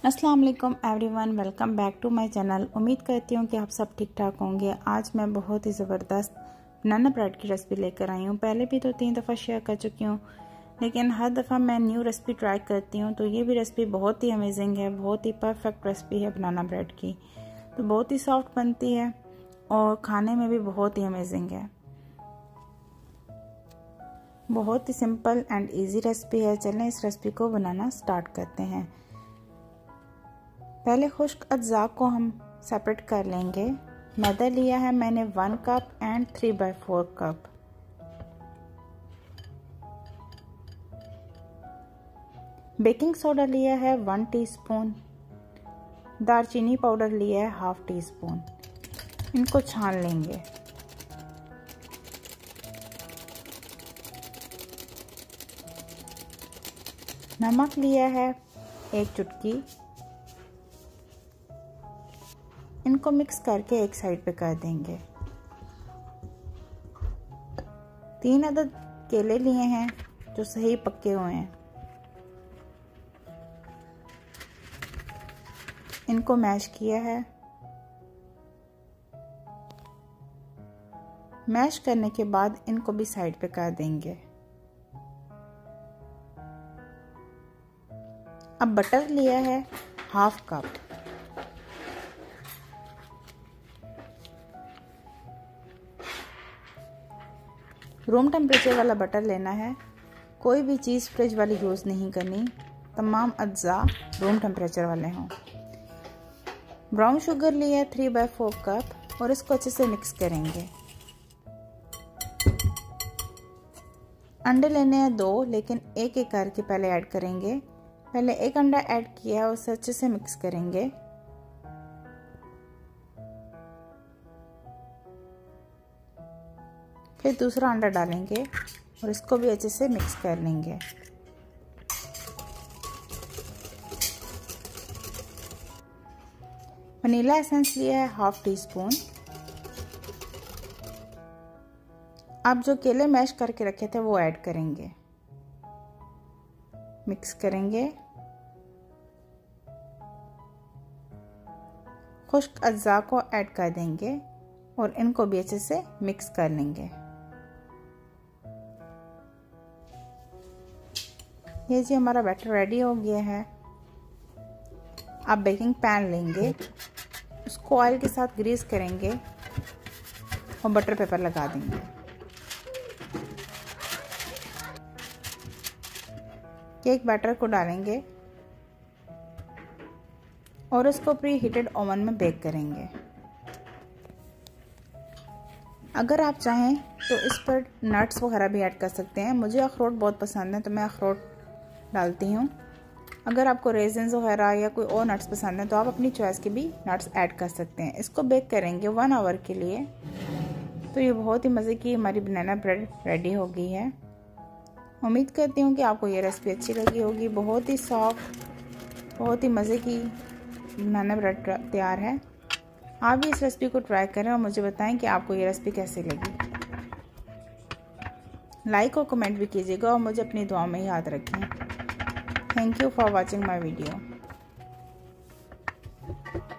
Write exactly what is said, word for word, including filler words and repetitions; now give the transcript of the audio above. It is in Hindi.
अस्सलाम वालेकुम everyone, welcome back to my channel. उम्मीद करती हूँ कि आप सब ठीक ठाक होंगे। आज मैं बहुत ही ज़बरदस्त बनाना ब्रेड की रेसिपी लेकर आई हूँ। पहले भी तो तीन दफ़ा शेयर कर चुकी हूँ, लेकिन हर दफ़ा मैं न्यू रेसिपी ट्राई करती हूँ तो ये भी रेसिपी बहुत ही अमेजिंग है, बहुत ही परफेक्ट रेसिपी है बनाना ब्रेड की। तो बहुत ही सॉफ्ट बनती है और खाने में भी बहुत ही अमेजिंग है। बहुत ही सिंपल एंड ईजी रेसिपी है। चलें इस रेसिपी को बनाना स्टार्ट करते हैं। पहले खुश्क अज्जा को हम सेपरेट कर लेंगे। मैदा लिया है मैंने one cup and three by four cup. Baking soda लिया है वन टीस्पून। दालचीनी पाउडर लिया है हाफ टी स्पून। इनको छान लेंगे। नमक लिया है एक चुटकी। इनको मिक्स करके एक साइड पे कर देंगे। तीन अदद केले लिए हैं जो सही पके हुए हैं। इनको मैश किया है। मैश करने के बाद इनको भी साइड पे कर देंगे। अब बटर लिया है हाफ कप। रूम टेम्परेचर वाला बटर लेना है। कोई भी चीज़ फ्रिज वाली यूज़ नहीं करनी। तमाम अज्जा रूम टेम्परेचर वाले हों। ब्राउन शुगर लिया है थ्री बाई फोर कप और इसको अच्छे से मिक्स करेंगे। अंडे लेने हैं दो, लेकिन एक एक करके पहले ऐड करेंगे। पहले एक अंडा ऐड किया है, उसे अच्छे से मिक्स करेंगे। फिर दूसरा अंडा डालेंगे और इसको भी अच्छे से मिक्स कर लेंगे। वनीला एसेंस लिया है हाफ टी स्पून। अब जो केले मैश करके रखे थे वो ऐड करेंगे। मिक्स करेंगे। खुश्क अज्जा को ऐड कर देंगे और इनको भी अच्छे से मिक्स कर लेंगे। ये जी हमारा बैटर रेडी हो गया है। अब बेकिंग पैन लेंगे, उसको ऑयल के साथ ग्रीस करेंगे और बटर पेपर लगा देंगे। केक बैटर को डालेंगे और इसको प्री हीटेड ओवन में बेक करेंगे। अगर आप चाहें तो इस पर नट्स वगैरह भी ऐड कर सकते हैं। मुझे अखरोट बहुत पसंद है तो मैं अखरोट डालती हूँ। अगर आपको रेजिन्स वगैरह या कोई और नट्स पसंद है तो आप अपनी चॉइस के भी नट्स ऐड कर सकते हैं। इसको बेक करेंगे वन आवर के लिए। तो ये बहुत ही मज़े की हमारी बनाना ब्रेड रेडी हो गई है। उम्मीद करती हूँ कि आपको ये रेसिपी अच्छी लगी होगी। बहुत ही सॉफ्ट, बहुत ही मज़े की बनाना ब्रेड तैयार है। आप भी इस रेसिपी को ट्राई करें और मुझे बताएं कि आपको ये रेसिपी कैसी लगी। लाइक और कमेंट भी कीजिएगा और मुझे अपनी दुआ में याद रखें। Thank you for watching my video.